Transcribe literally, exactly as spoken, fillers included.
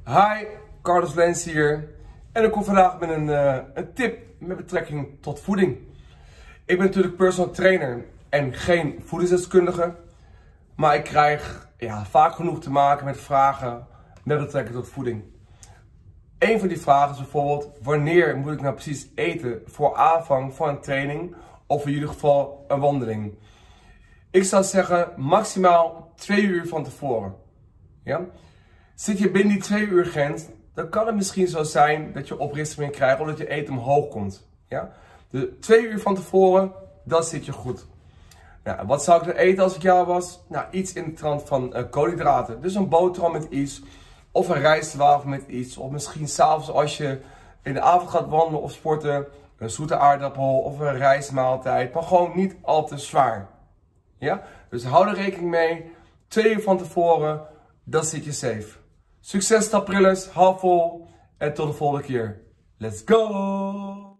Hi, Carlos Lens hier. En ik kom vandaag met een, uh, een tip met betrekking tot voeding. Ik ben natuurlijk personal trainer en geen voedingsdeskundige. Maar ik krijg ja, vaak genoeg te maken met vragen met betrekking tot voeding. Een van die vragen is bijvoorbeeld: wanneer moet ik nou precies eten voor aanvang van een training of in ieder geval een wandeling? Ik zou zeggen maximaal twee uur van tevoren. Ja? Zit je binnen die twee uur grens, dan kan het misschien zo zijn dat je oprisping krijgt of dat je eten omhoog komt. Ja? De twee uur van tevoren, dan zit je goed. Nou, wat zou ik dan eten als ik jou was? Nou, iets in de trant van uh, koolhydraten. Dus een boterham met iets, of een rijstwafel met iets, of misschien s'avonds als je in de avond gaat wandelen of sporten, een zoete aardappel of een rijstmaaltijd, maar gewoon niet al te zwaar. Ja? Dus hou er rekening mee, twee uur van tevoren, dan zit je safe. Succes, taprillers, hou vol en tot de volgende keer. Let's go!